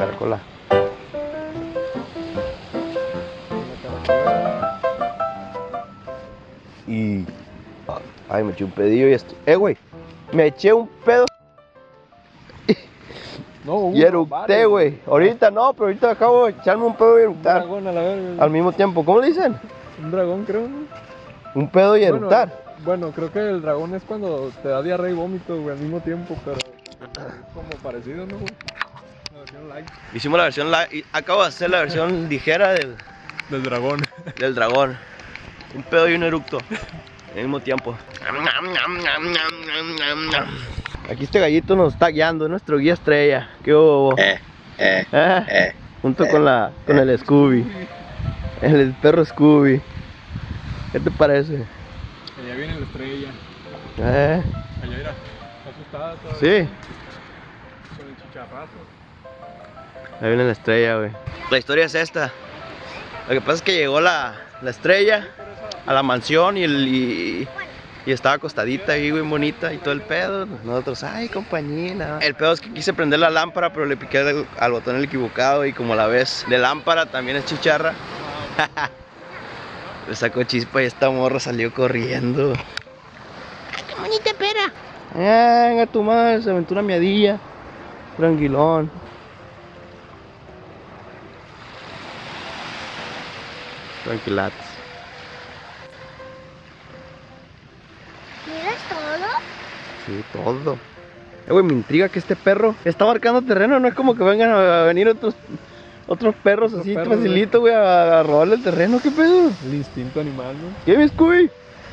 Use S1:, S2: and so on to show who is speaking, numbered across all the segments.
S1: caracola. Y... ay, me eché un pedillo y esto... güey, me eché un pedo.
S2: No,
S1: y eructé, güey. Ahorita no, pero ahorita acabo de echarme un pedo y eructar.
S2: Un dragón a la verga.
S1: Al mismo tiempo, ¿cómo le dicen?
S2: Un dragón, creo, ¿no?
S1: Un pedo y eructar.
S2: Bueno, creo que el dragón es cuando te da diarrea y vómito, güey, al mismo tiempo, pero como parecido, ¿no, güey? La versión light.
S1: Hicimos la versión light y acabo de hacer la versión ligera
S2: Del dragón.
S1: del dragón. Un pedo y un eructo al mismo tiempo. Aquí este gallito nos está guiando, es nuestro guía estrella. ¿Qué hubo? Junto con el Scooby. El perro Scooby. ¿Qué te parece?
S2: Allá viene la estrella.
S1: Allá
S2: mira, está asustada todavía.
S1: Sí.
S2: Con el chicharrazo.
S1: Ahí viene la estrella, güey. La historia es esta. Lo que pasa es que llegó la estrella a la mansión y estaba acostadita ahí, güey, bonita y todo el pedo. Nosotros, ay, compañía. El pedo es que quise prender la lámpara, pero le piqué al botón el equivocado y como la ves de lámpara también es chicharra. Le sacó chispa y esta morra salió corriendo. ¡Qué bonita pera! Venga tu madre, se aventó una miadilla. Tranquilón. Tranquilates.
S3: ¿Miras todo?
S1: Sí, todo. Güey, me intriga que este perro está marcando terreno. No es como que vengan a venir otros perros así facilito, güey, a robarle el terreno. ¿Qué pedo?
S2: El instinto animal, ¿no?
S1: ¿Qué ves, Scooby?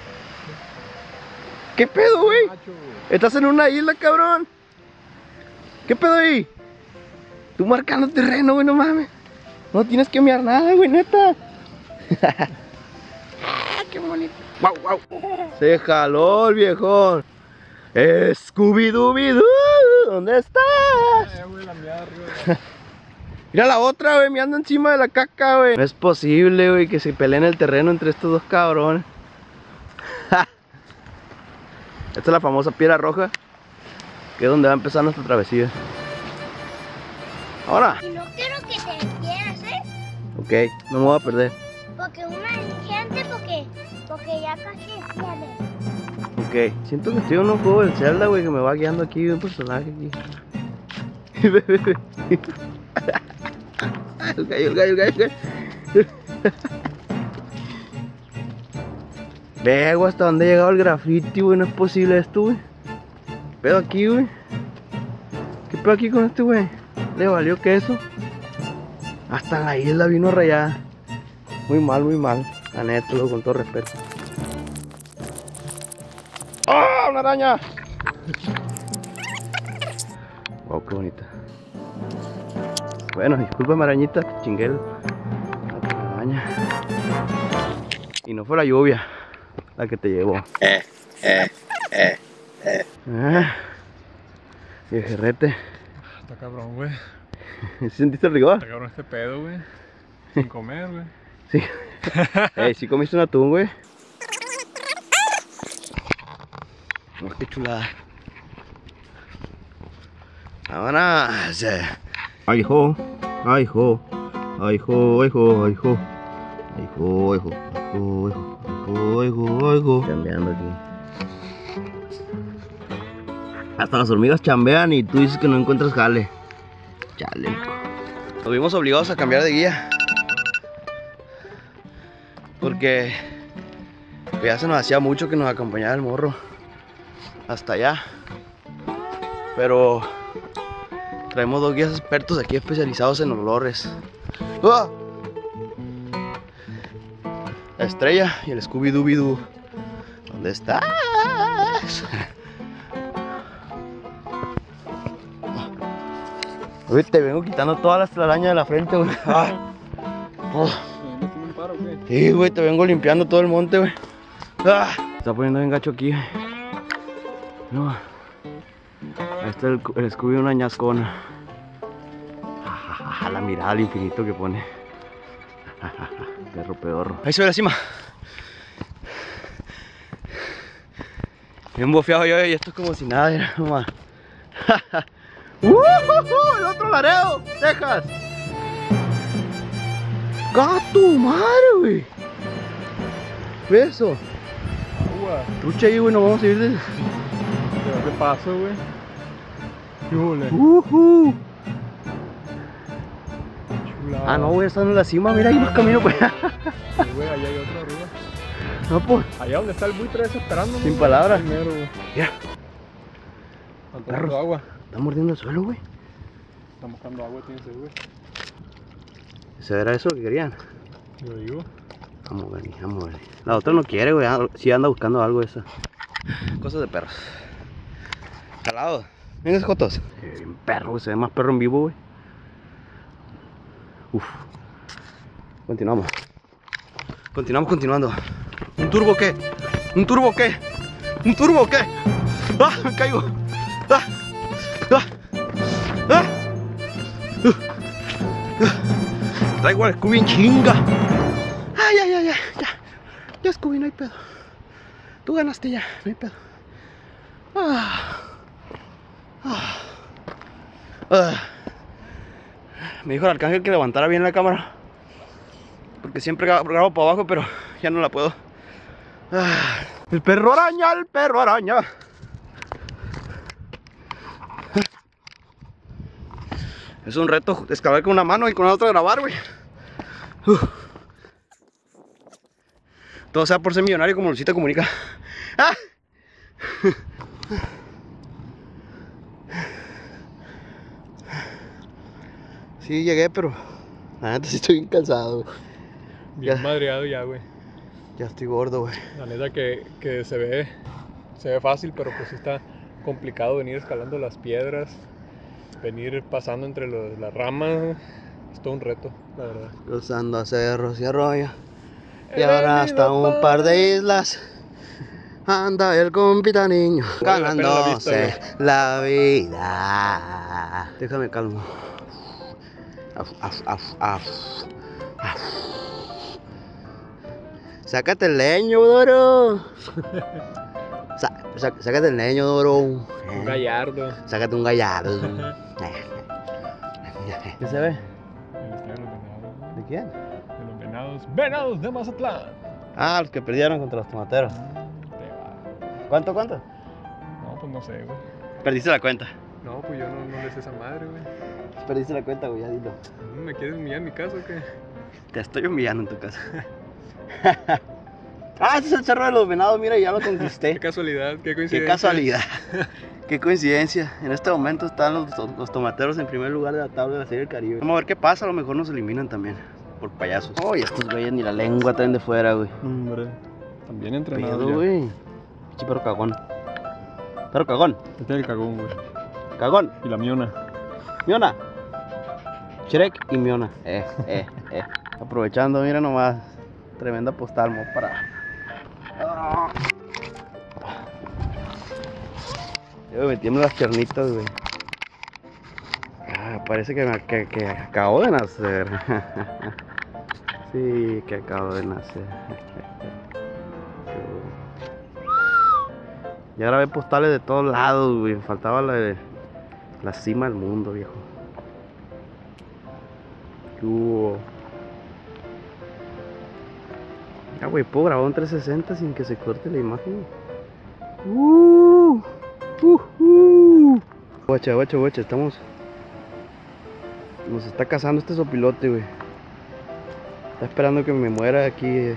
S1: ¿Qué pedo, güey?
S2: Macho.
S1: Estás en una isla, cabrón. ¿Qué pedo ahí? Tú marcando terreno, güey, no mames. No tienes que mirar nada, güey, neta. Qué bonito. Wow, wow. Se jaló el viejón. Scooby-Dooby-Doo, ¿dónde estás?
S2: Güey, la miada arriba.
S1: Mira la otra, güey, me ando encima de la caca, güey. No es posible, güey, que se peleen el terreno entre estos dos cabrones. Esta es la famosa piedra roja, que es donde va a empezar nuestra travesía. Ahora.
S3: Y no quiero que te quieras,
S1: Ok, no me voy a perder.
S3: porque una gente, porque ya casi es pierde.
S1: Ok, siento que estoy en un juego del Zelda, güey, que me va guiando aquí un personaje aquí. El gallo. Ve, güey, hasta dónde ha llegado el graffiti, güey, no es posible esto, güey. ¿Qué pedo aquí, güey? ¿Qué pedo aquí con este, güey? ¿Le valió queso? Hasta la isla vino rayada. Muy mal, la neta, luego, con todo respeto. ¡Ah! ¡Una araña! Wow, qué bonita. Bueno, discúlpame, arañita, te chingué la araña. Y no fue la lluvia la que te llevó. Viejerrete.
S2: Está cabrón, güey.
S1: ¿Sentiste el rigor?
S2: Está cabrón este pedo, güey. Sin comer, güey.
S1: Sí. ¿Sí comiste un atún, güey? Oh, qué chulada. ¡Vámonos! ¡Ay, jo! ¡Ay, jo! ¡Ay, jo! ¡Ay, jo! ¡Ay, jo! ¡Ay, jo! ¡Ay, jo! ¡Ay, jo! ¡Ay, jo! Chambeando aquí. Hasta las hormigas chambean y tú dices que no encuentras jale. Chale, loco. Nos vimos obligados a cambiar de guía. Porque ya se nos hacía mucho que nos acompañara el morro hasta allá. Pero traemos dos guías expertos aquí especializados en olores. ¡Ah! La estrella y el Scooby-Dooby-Doo. ¿Dónde estás? Uy, te vengo quitando todas las telarañas de la frente, güey. Ah. Oh. Sí, güey, te vengo limpiando todo el monte, güey. Ah. Se está poniendo bien gacho aquí. No. Ahí está el Scooby, una ñascona. La mirada al infinito que pone. Perro pedorro. Ahí se ve la cima. Bien bofeado yo y esto es como si nada, era nomás. El otro Laredo, Texas. ¡Gato, madre, güey! ¿Ves eso?
S2: Agua.
S1: Trucha ahí, güey, nos vamos a ir de...
S2: ¿Qué pasó, güey? ¿Qué huele? Chulada.
S1: Ah, no, güey, están en la cima, mira, ahí va camino, pues.
S2: Sí, güey, allá hay otro arriba.
S1: No, pues.
S2: Allá donde está el buitre ese esperando.
S1: Sin palabras.
S2: Primero, güey.
S1: Mira,
S2: Está tomando agua.
S1: está mordiendo el suelo, güey.
S2: Está buscando agua, tiene sed, güey.
S1: ¿Se era eso lo que querían?
S2: Yo digo.
S1: Vamos a ver, vamos a ver. La otra no quiere, güey. Sí anda buscando algo esa. Cosas de perros. Calado. Venga, jotos. Bien perro, güey. Se ve más perro en vivo, güey. Uf. Continuamos. Continuando. ¿Un turbo qué? ¿Un turbo qué? ¿Un turbo qué? ¡Ah! Me caigo. ¡Ah! ¡Ah! ¡Ah! Traigo al Scooby en chinga. Ay, ya Scooby, no hay pedo. Tú ganaste ya, no hay pedo. Me dijo el arcángel que levantara bien la cámara, porque siempre grabo para abajo, pero ya no la puedo. El perro araña, el perro araña. Es un reto excavar con una mano y con la otra grabar, güey. Todo sea por ser millonario como Luisito Comunica. ¡Ah! Sí llegué, pero la neta sí estoy bien cansado, güey.
S2: Bien madreado ya, güey.
S1: Ya estoy gordo, güey.
S2: La neta que se ve fácil, pero pues sí está complicado venir escalando las piedras, venir pasando entre las ramas. Es todo un reto, la verdad.
S1: Cruzando cerros y arroyos. Y ahora hasta un par de islas. Anda el compita niño ganándose la vida. Déjame calmo. Sácate el leño, Doro. Sácate el leño, Doro.
S2: Un gallardo.
S1: Sácate un gallardo. ¿Qué se ve? ¿De quién?
S2: De los venados. ¡Venados de Mazatlán!
S1: Ah, los que perdieron contra los tomateros. ¿Cuánto?
S2: No, pues no sé, güey.
S1: Perdiste la cuenta.
S2: No, pues yo no le sé esa madre, güey.
S1: Perdiste la cuenta, güey, ya dilo.
S2: ¿Me quieres humillar en mi casa o qué?
S1: Te estoy humillando en tu casa. Ah, este es el cerro de los venados, mira, ya lo conquisté.
S2: Qué casualidad, qué coincidencia.
S1: Qué casualidad. Qué coincidencia. En este momento están los tomateros en primer lugar de la tabla de la Serie del Caribe. Vamos a ver qué pasa, a lo mejor nos eliminan también. Por payasos. Uy, estos güeyes ni la lengua traen de fuera, güey.
S2: Hombre, también entrenados
S1: Pedo,
S2: ya.
S1: güey. Pinche perro cagón. Perro cagón.
S2: Este es el cagón, güey.
S1: Cagón.
S2: Y la miona.
S1: Miona. Shrek y Miona. Aprovechando, mira nomás. Tremenda postal, mo, para. Yo me metí en las piernitas, güey. Parece que acabo de nacer. Sí, que acabo de nacer. Ya grabé postales de todos lados, güey. Faltaba la cima del mundo, viejo. ¿Qué hubo? Ya, güey, puedo grabar un 360 sin que se corte la imagen. Guacha, estamos... Nos está cazando este sopilote, güey. Está esperando que me muera aquí.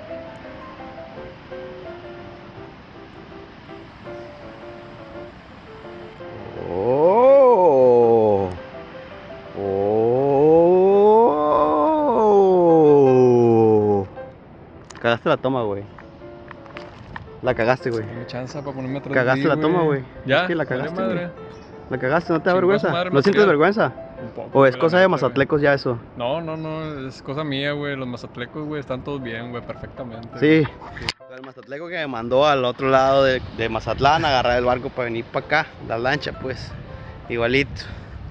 S1: Cagaste la toma, güey. La cagaste, güey.
S2: Dame chance para ponerme atrás.
S1: Cagaste la toma, güey.
S2: Ya,
S1: Sí, la
S2: vale
S1: cagaste,
S2: madre.
S1: güey. La cagaste, ¿no te da
S2: Chingó a su
S1: vergüenza?
S2: madre
S1: ¿No sientes
S2: material.
S1: vergüenza?
S2: Un poco,
S1: ¿O es
S2: güey,
S1: cosa
S2: la
S1: de
S2: neta, güey.
S1: mazatlecos ya eso?
S2: No, es cosa mía, güey. Los mazatlecos, güey, están todos bien, güey, perfectamente.
S1: Sí. El mazatleco que me mandó al otro lado de Mazatlán a agarrar el barco para venir para acá, la lancha, pues, igualito.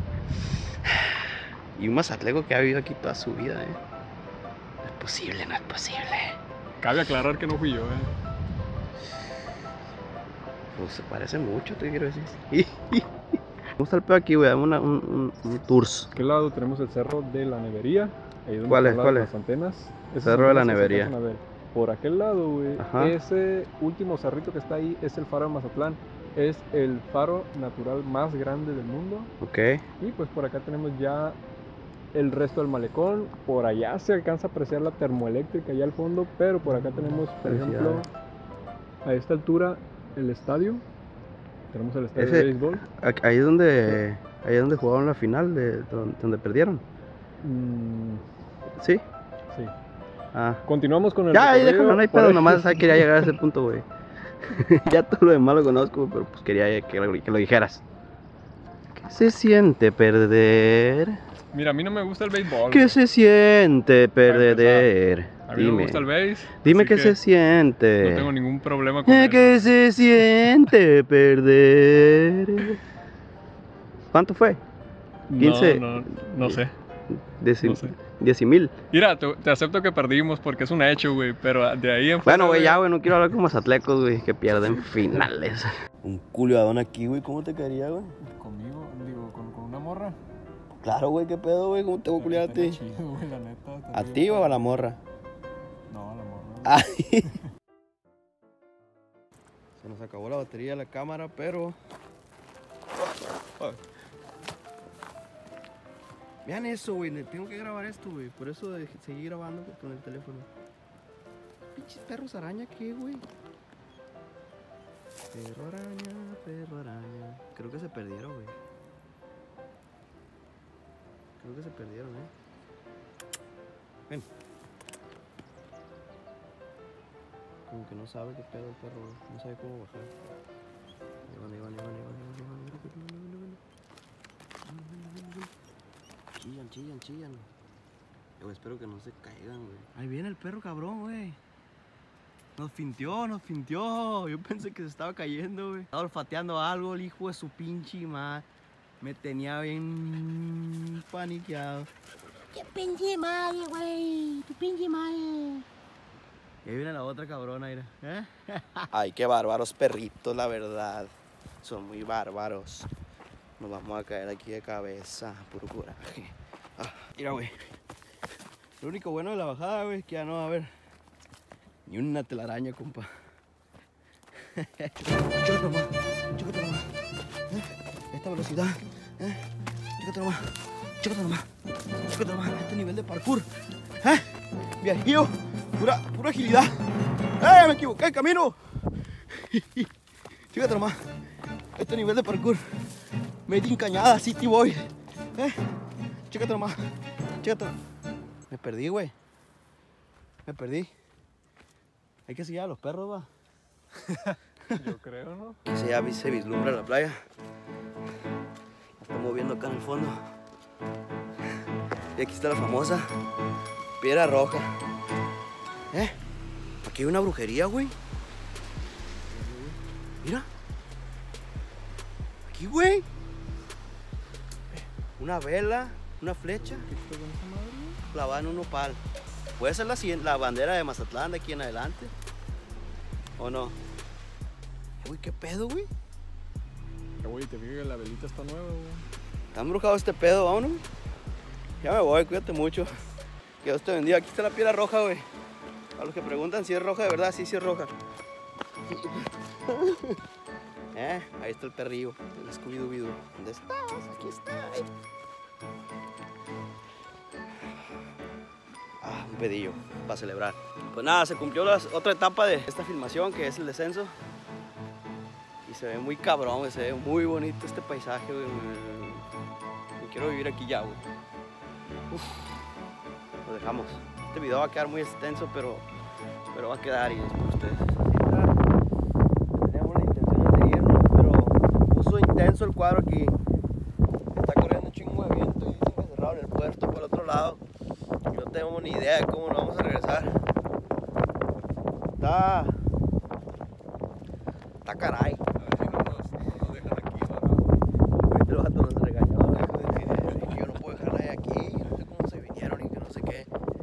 S1: Y un mazatleco que ha vivido aquí toda su vida, No es posible, no es posible.
S2: Cabe aclarar que no fui yo,
S1: Pues se parece mucho, te quiero decir. ¿Cómo está el pedo aquí, güey? Dame un tours.
S2: ¿A qué lado tenemos el cerro de la nevería? Ahí donde
S1: ¿Cuál es?
S2: están
S1: ¿Cuál
S2: las
S1: es?
S2: antenas. Esas
S1: Cerro de la
S2: antenas se
S1: Nevería.
S2: alcanzan a ver. Por aquel lado, güey,
S1: Ajá.
S2: ese último cerrito que está ahí es el faro de Mazatlán. Es el faro natural más grande del mundo.
S1: Ok.
S2: Y pues por acá tenemos ya el resto del malecón. Por allá se alcanza a apreciar la termoeléctrica allá al fondo. Pero por acá tenemos, por ejemplo, a esta altura, el estadio. Tenemos el estadio de béisbol.
S1: Ahí es donde jugaron la final, donde perdieron. ¿Sí?
S2: Sí.
S1: Ah.
S2: Continuamos con el
S1: Ya, ahí
S2: recorrido.
S1: déjalo, no hay
S2: Por
S1: pedo,
S2: ahí-
S1: nomás quería llegar a ese punto, güey. Ya todo lo demás lo conozco, pero pues quería que lo dijeras. ¿Qué se siente perder?
S2: Mira, a mí no me gusta el béisbol.
S1: ¿Qué se siente perder?
S2: A mí no me gusta el béis.
S1: Dime
S2: así
S1: qué
S2: que
S1: se siente.
S2: No tengo ningún problema con eso.
S1: ¿Qué se siente perder? ¿Cuánto fue? 15.
S2: No sé.
S1: No
S2: sé.
S1: 10,000.
S2: Mira, te acepto que perdimos porque es un hecho, güey. Pero de ahí en fuera,
S1: Bueno, güey, ya, güey, no quiero hablar con mazatlecos, güey, que pierden finales. Un culiadón aquí, güey, ¿cómo te quedaría, güey?
S2: Conmigo, digo, con una morra.
S1: Claro, güey, qué pedo, güey, ¿cómo te voy a culiar a ti?
S2: Chido, güey, la neta.
S1: ¿A ti o a la morra?
S2: No, a la morra.
S1: Ay. Se nos acabó la batería de la cámara, pero... Vean eso, güey, tengo que grabar esto, güey. Por eso seguí grabando con el teléfono. Pinches perros araña, ¿qué, güey? Perro araña, perro araña. Creo que se perdieron, güey. Creo que se perdieron, Ven. Como que no sabe qué pedo el perro, güey. No sabe cómo bajar. Ahí van. Chillan. Yo espero que no se caigan, güey. Ahí viene el perro cabrón, güey. Nos fintió. Yo pensé que se estaba cayendo, güey. Estaba olfateando algo, el hijo de su pinche madre. Me tenía bien paniqueado.
S3: ¡Qué pinche madre, güey! ¡Tu pinche madre!
S1: Y ahí viene la otra cabrona, mira. Ay, qué bárbaros perritos, la verdad. Son muy bárbaros. Nos vamos a caer aquí de cabeza, puro coraje. Mira, güey. Lo único bueno de la bajada, güey, es que ya no va a haber ni una telaraña, compa. Chécate nomás. Esta velocidad. Chécate nomás. Este nivel de parkour. Viajillo. Pura agilidad. Me equivoqué de camino. Fíjate nomás. Este nivel de parkour. Made in Cañada, City Boy. Chécate nomás. Me perdí, güey. Hay que seguir a los perros, va.
S2: Yo creo, ¿no?
S1: Aquí ya se vislumbra la playa. La estamos viendo acá en el fondo. Y aquí está la famosa Piedra Roja. Aquí hay una brujería, güey. Mira. Aquí, güey. Una vela, una flecha. Clavada en un nopal. ¿Puede ser la bandera de Mazatlán de aquí en adelante? ¿O no? Uy, ¿qué pedo, güey?
S2: Güey, te fijas que la velita está nueva, güey.
S1: Está embrujado este pedo, vámonos. Ya me voy, cuídate mucho. Que Dios te bendiga. Aquí está la piedra roja, güey. A los que preguntan si es roja de verdad, sí es roja. Ahí está el perrillo, el Scooby-Doo. ¿Dónde estás? Aquí está. Un pedillo para celebrar. Pues nada, se cumplió otra etapa de esta filmación, que es el descenso. Y se ve muy cabrón, güey, se ve muy bonito este paisaje, güey. Me quiero vivir aquí ya, güey. Lo dejamos. Este video va a quedar muy extenso, pero va a quedar y es por ustedes. Teníamos la intención de irnos, pero se puso intenso el cuadro aquí. Está corriendo un chingo de viento y dicen que cerraron el puerto por el otro lado. Y no tenemos ni idea de cómo nos vamos a regresar. Está caray.
S2: A ver si no nos dejan aquí, ¿no?
S1: Ahorita el vato nos regañó, que yo no puedo dejar nadie aquí, no sé cómo se vinieron y que no sé qué.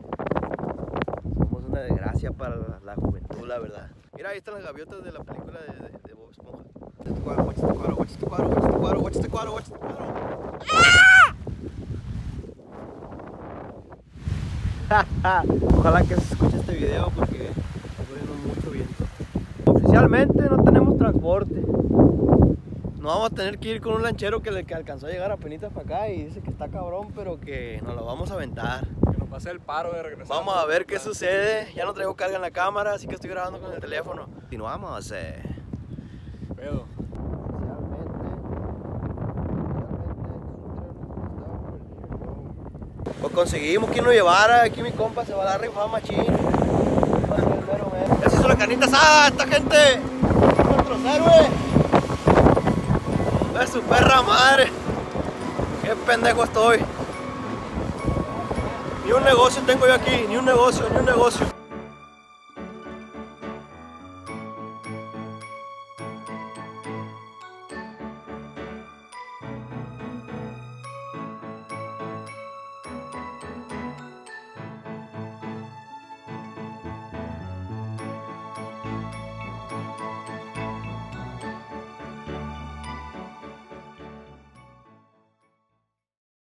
S1: Somos una desgracia para la juventud, la verdad. Mira, ahí están las gaviotas de la película de Bob Esponja. Watch este cuadro. paro, watch este paro. Ojalá que se escuche este video porque está corriendo mucho viento. Oficialmente no tenemos transporte. No vamos a tener que ir con un lanchero que alcanzó a llegar apenas para acá y dice que está cabrón, pero que nos lo vamos a aventar.
S2: Que nos pase el paro de regresar.
S1: Vamos a ver qué sucede. Ya no traigo carga en la cámara, así que estoy grabando con el teléfono. Continuamos.
S2: Pedo.
S1: Pues conseguimos que nos llevara. Aquí mi compa se va a dar rifada machín. Esa es una carnita asada, esta gente. Nuestros héroes. Es su perra madre. Qué pendejo estoy. Ni un negocio tengo yo aquí, ni un negocio, ni un negocio.